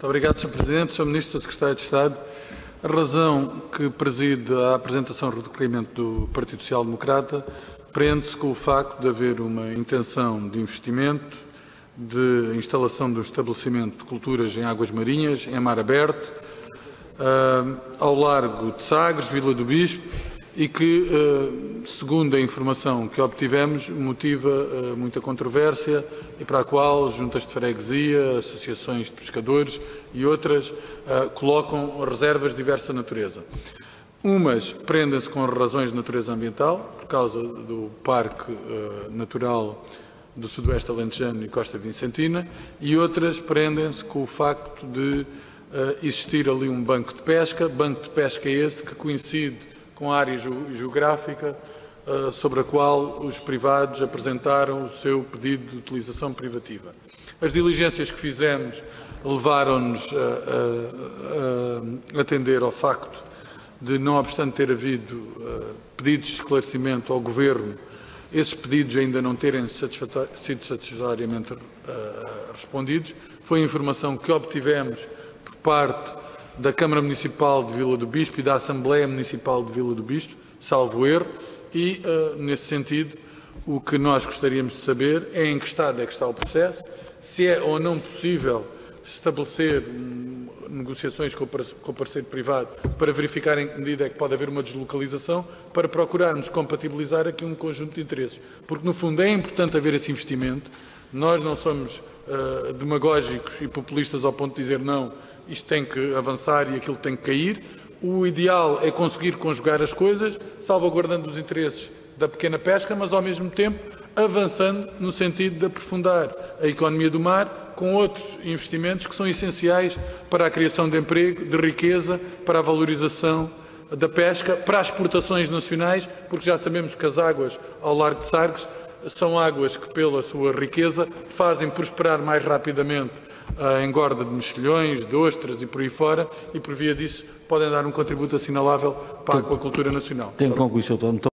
Muito obrigado, Sr. Presidente. Sr. Ministro, Sr. Secretário de Estado, a razão que preside a apresentação do requerimento do Partido Social Democrata prende-se com o facto de haver uma intenção de investimento, de instalação do estabelecimento de culturas em águas marinhas, em mar aberto, ao largo de Sagres, Vila do Bispo, e que, segundo a informação que obtivemos, motiva muita controvérsia e para a qual juntas de freguesia, associações de pescadores e outras colocam reservas de diversa natureza. Umas prendem-se com razões de natureza ambiental, por causa do Parque Natural do Sudoeste Alentejano e Costa Vicentina, e outras prendem-se com o facto de existir ali um banco de pesca esse que coincide com a área geográfica sobre a qual os privados apresentaram o seu pedido de utilização privativa. As diligências que fizemos levaram-nos a atender ao facto de, não obstante ter havido pedidos de esclarecimento ao Governo, esses pedidos ainda não terem sido satisfatoriamente respondidos. Foi a informação que obtivemos por parte da Câmara Municipal de Vila do Bispo e da Assembleia Municipal de Vila do Bispo, salvo erro, e, nesse sentido, o que nós gostaríamos de saber é em que estado é que está o processo, se é ou não possível estabelecer negociações com o parceiro privado para verificar em que medida é que pode haver uma deslocalização, para procurarmos compatibilizar aqui um conjunto de interesses. Porque, no fundo, é importante haver esse investimento. Nós não somos demagógicos e populistas ao ponto de dizer não, isto tem que avançar e aquilo tem que cair. O ideal é conseguir conjugar as coisas, salvaguardando os interesses da pequena pesca, mas ao mesmo tempo avançando no sentido de aprofundar a economia do mar com outros investimentos que são essenciais para a criação de emprego, de riqueza, para a valorização da pesca, para as exportações nacionais, porque já sabemos que as águas ao largo de Sagres são águas que, pela sua riqueza, fazem prosperar mais rapidamente a engorda de mexilhões, de ostras e por aí fora, e por via disso podem dar um contributo assinalável para a aquacultura nacional. Tem que concluir, Sr. Doutor.